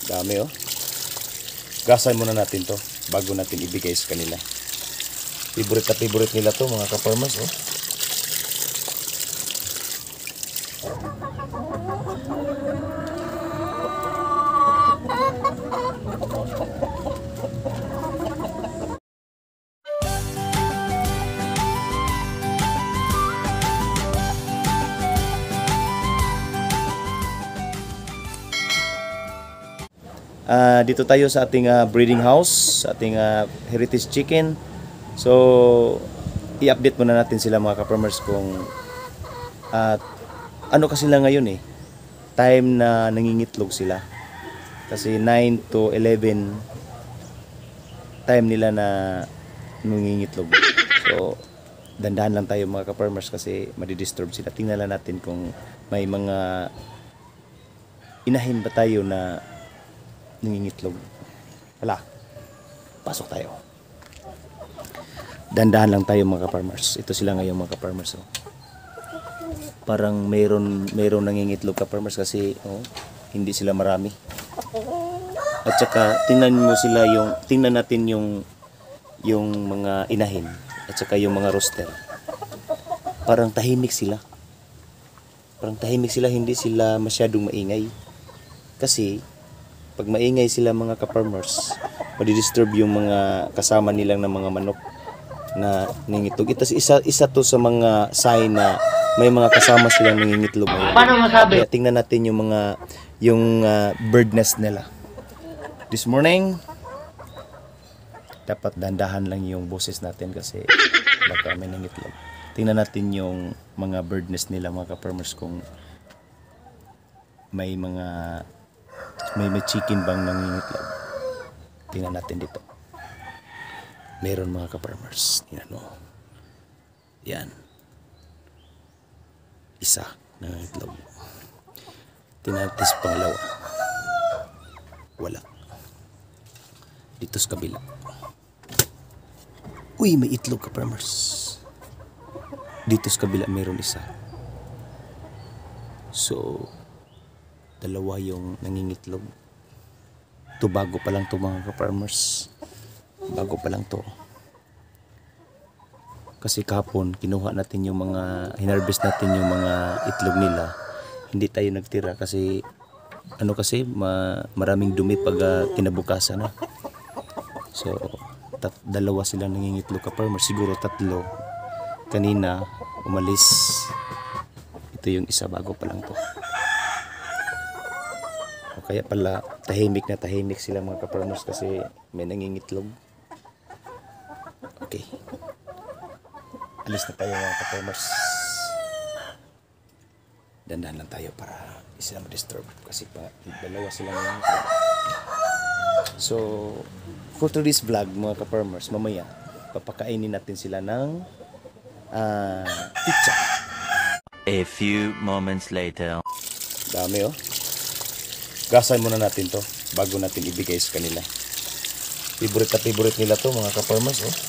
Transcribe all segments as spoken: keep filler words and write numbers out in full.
Dami oh. Gasan muna natin to bago natin ibigay sa kanila. Favorite na favorite nila to mga ka-farmers oh. Uh, dito tayo sa ating uh, breeding house, sa ating uh, heritage chicken. So, i-update muna natin sila mga ka-farmers kung uh, ano kasi sila ngayon eh. Time na nangingitlog sila. Kasi nine to eleven time nila na nangingitlog. So, dandahan lang tayo mga ka-farmers kasi madidisturb sila. Tingnan lang natin kung may mga inahin ba tayo na nangingitlog. Wala. Pasok tayo. Dandahan lang tayo mga ka-farmers. Ito sila ngayon mga ka-farmers. Oh. Parang mayroon, mayroon nangingitlog ka-farmers kasi oh, hindi sila marami. At saka tingnan mo sila yung, tingnan natin yung yung mga inahin. At saka yung mga rooster. Parang tahimik sila. Parang tahimik sila. Hindi sila masyadong maingay. Kasi pag maingay sila mga ka-farmers, madidisturb yung mga kasama nilang ng mga manok na nangingitlog. Ito isa isa to sa mga sign na may mga kasama silang nangingitlog. Paano masabi? Kaya tingnan natin yung mga yung uh, bird nest nila. This morning, dapat dandahan lang yung boses natin kasi baka may nangitlog. Tingnan natin yung mga bird nest nila mga ka-farmers kung may mga May may chicken bang nangingitlog. Tingnan natin dito. Meron mga ka-farmers. Tingnan mo. Yan. Isa nangingitlog. Tingnan natin sa pangalawa. Wala. Dito sa kabila. Uy, may itlog ka-farmers. Dito sa kabila meron isa. So, dalawa yung nangingitlog. Ito bago pa lang to mga ka-farmers. Bago pa lang to. Kasi kahapon kinuha natin yung mga, hinarvest natin yung mga itlog nila. Hindi tayo nagtira kasi ano kasi ma, maraming dumi pag uh, kinabukasan na. So tat, dalawa sila nangingitlog ka-farmers. Siguro tatlo. Kanina umalis. Ito yung isa bago pa lang to. Kaya pala tahimik na tahimik sila mga ka-farmers kasi may nangingitlog. Okay. Alis na tayo mga ka-farmers. Dandahan lang tayo para hindi sila ma-disturb kasi pa, dalawa sila nangingitlog. So, for today's vlog mga ka-farmers, mamaya papakainin natin sila ng uh, pizza. A few moments later. Dami oh. Gasan muna natin to bago natin ibigay sa kanila. Favorite na favorite nila to mga ka-farmers oh.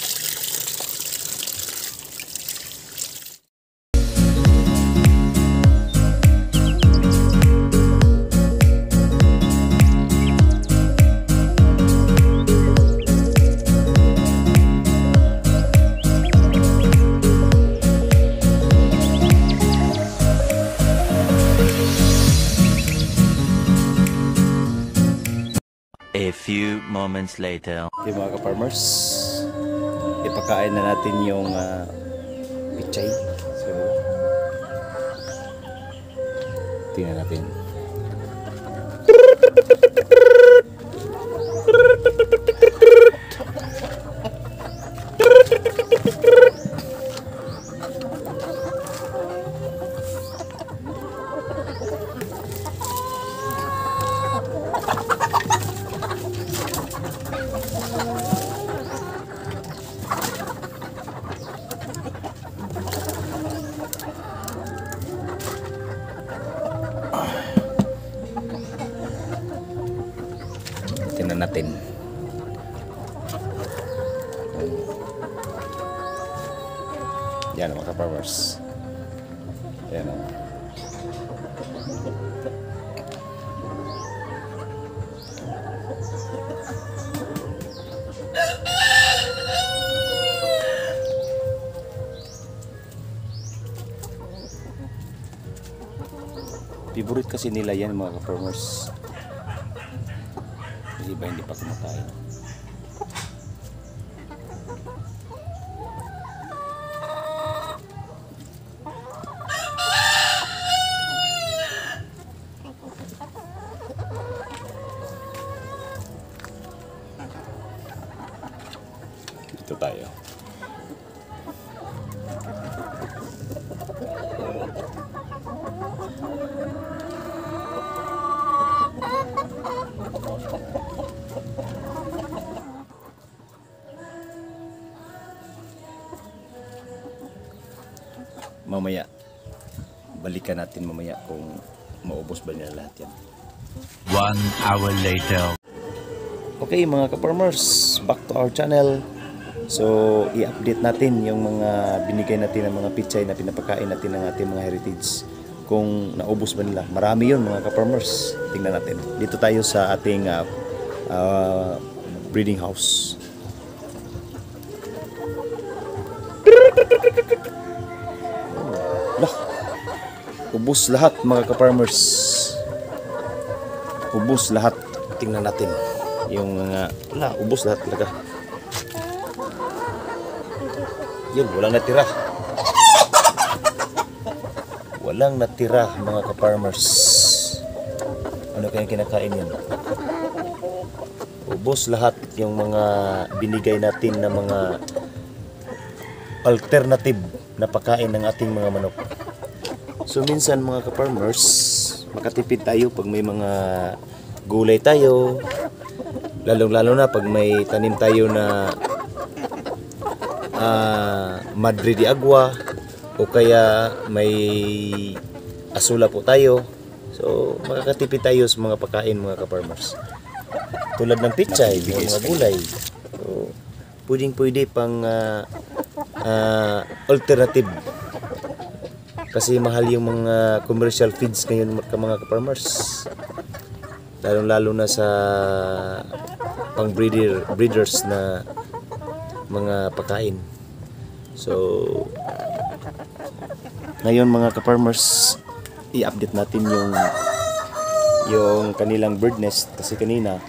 A few moments later. Okay mga ka-farmers, ipakain na natin yung uh, pichay. So, tingnan natin. Tingnan natin. Yan mga ka-farmers. Yan o. Favorite kasi nila yan mga ka-farmers. Kasi iba hindi pa kumakain. Dito tayo. Mamaya balikan natin mamaya kung maubos ba nila lahat yan. One hour later. Okay mga ka-farmers, back to our channel. So i-update natin yung mga binigay natin ng mga pichay na pinapakain natin ng ating mga heritage, kung naubos ba nila. Marami yun mga ka-farmers. Tingnan natin. Dito tayo sa ating uh, uh, breeding house. Lah, ubos lahat mga ka-farmers. Ubos lahat. Tingnan natin yung mga, wala, ubos lahat talaga. Yun, walang natira. Walang natira mga ka-farmers. Ano kayang kinakain yan? Ubos lahat yung mga binigay natin na mga alternative na pagkain ng ating mga manok. So minsan mga ka-farmers, makatipid tayo pag may mga gulay tayo, lalong lalo na pag may tanim tayo na uh, Madre de Agua o kaya may asula po tayo. So makakatipid tayo sa mga pagkain mga ka-farmers. Tulad ng pichay, mga gulay. So pwedeng pwede pang uh, uh, alternative. Kasi mahal yung mga commercial feeds ngayon mga ka-farmers. Lalo lalo na sa pang breeder, breeders na mga pagkain. So ngayon mga ka-farmers, i-update natin yung yung kanilang bird nest, kasi kanina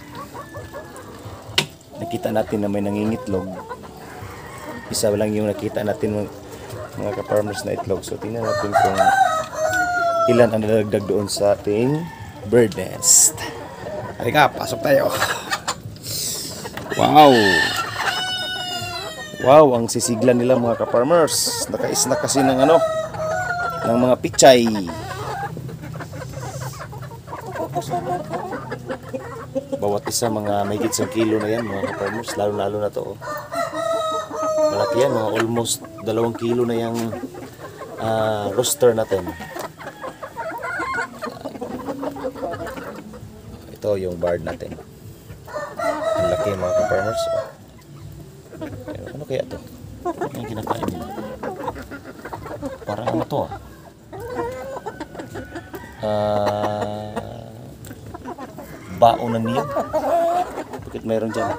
nakita natin na may nangingitlog. Isa lang yung nakita natin mga ka-farmers na itlog. So tingnan natin kung ilan ang nadagdag doon sa ating bird nest. Halika, pasok tayo. Wow! Wow, ang sisiglan nila mga ka-farmers. Naka-snack kasi ng ano, ng mga pichay. Bawat isa mga mahigit isang kilo na yan mga ka-farmers. Lalo-lalo na to. Oh. Malaki yan, mga almost dalawang kilo na yung uh, roster natin. Ito yung bird natin. Ang laki mga ka-farmers. Oh. Ano kaya to? Ano yung kinakain nila? Parang ano to ah? Uh, baon ng niyog. Bakit mayroon dyan?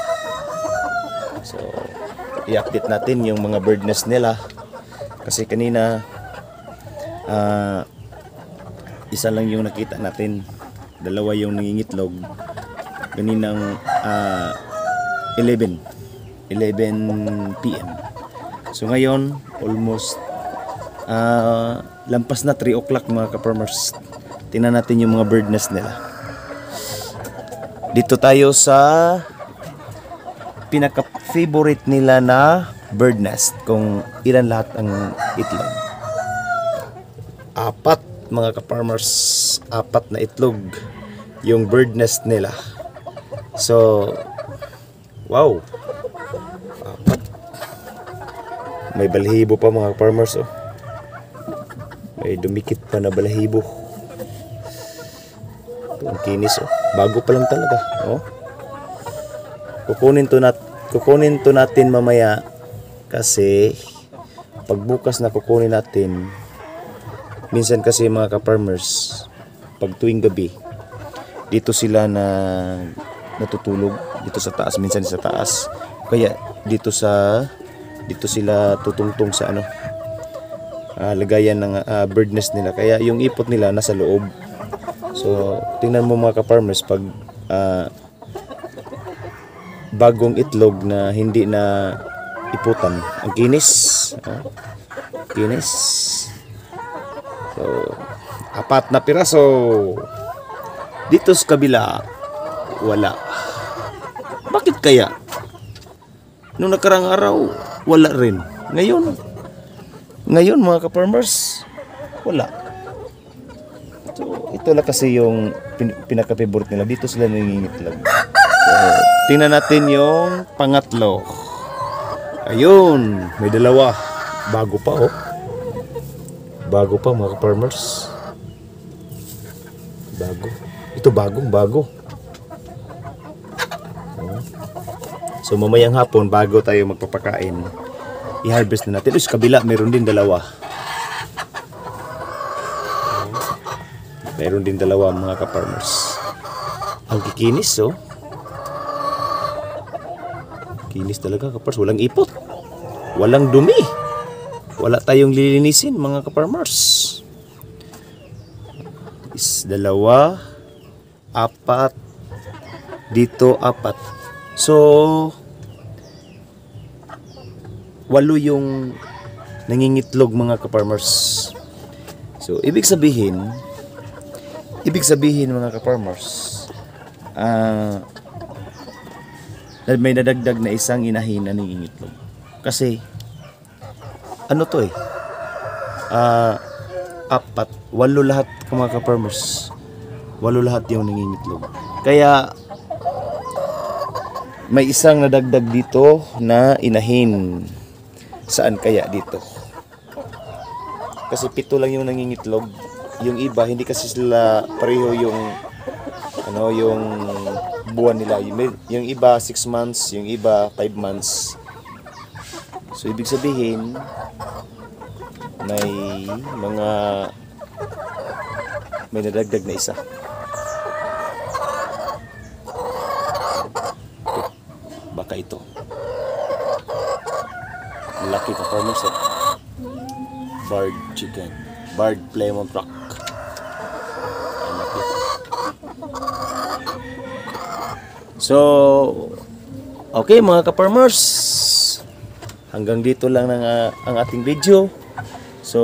So i-update natin yung mga bird nest nila. Kasi kanina uh, isa lang yung nakita natin. Dalawa yung nangingitlog. Kaninang uh, eleven p m So ngayon almost uh, lampas na three o'clock mga ka-farmers. Tingnan natin yung mga bird nest nila. Dito tayo sa pinaka-favorite nila na bird nest, kung ilan lahat ang itlog. Apat mga ka-farmers, apat na itlog yung bird nest nila. So wow, apat. May balahibo pa mga ka-farmers. Oh. May dumikit pa na balahibo. Ito, ang kinis. Oh. Bago pa lang talaga. Oh. Kukunin to nat kukunin to natin mamaya, kasi pagbukas na kukunin natin. Minsan kasi mga ka-farmers, pag tuwing gabi dito sila na natutulog dito sa taas, minsan sa taas, kaya dito sa dito sila tutungtong sa ano, uh, lagayan ng uh, bird nest nila. Kaya yung ipot nila nasa loob. So, tingnan mo mga ka-farmers pag ah, bagong itlog na hindi na iputan. Ang kinis. Oh, kinis. So, apat na piraso. Dito sa kabila, wala. Bakit kaya? Nung nakarang araw, wala rin. Ngayon, ngayon mga ka-farmers, wala. So, ito lang kasi yung pin pinaka-favorite nila. Dito sila nangingitlog. So, tingnan natin yung pangatlo. Ayun, may dalawa. Bago pa oh. Bago pa mga ka-farmers. Bago. Ito bagong bago. Oh. So mamayang hapon bago tayo magpapakain, i-harvest na natin. Uy, sa kabila meron din dalawa. Oh. Meron din dalawa mga ka-farmers. Ang kikinis oh. Kinis talaga ka-farmers. Walang ipot. Walang dumi. Wala tayong lilinisin mga ka-farmers. Is dalawa, apat, dito apat. So walo yung nangingitlog mga ka-farmers. So ibig sabihin, ibig sabihin mga ka-farmers, ah uh, may nadagdag na isang inahin na nangingitlog. Kasi ano to eh? Ah uh, apat, walo lahat mga ka-farmers. Walo lahat yung nangingitlog. Kaya may isang nadagdag dito na inahin. Saan kaya dito? Kasi pito lang yung nangingitlog. Yung iba hindi kasi sila pareho yung ano yung buwan nila. Yung, yung iba six months, yung iba five months. So ibig sabihin may mga may nadagdag na isa. Baka ito. Laki ka-farmers eh. Barred chicken. Barred Plymouth Rock. Ang laki. So, okay mga ka-farmers. Hanggang dito lang ng, uh, ang ating video. So,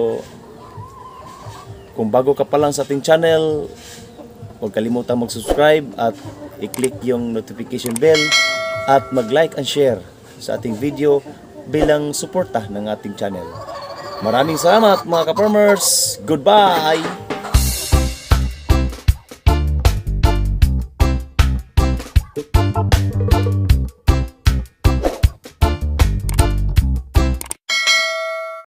kung bago ka pa lang sa ating channel, huwag kalimutan mag-subscribe at i-click yung notification bell at mag-like and share sa ating video bilang suporta ng ating channel. Maraming salamat mga ka-farmers. Goodbye!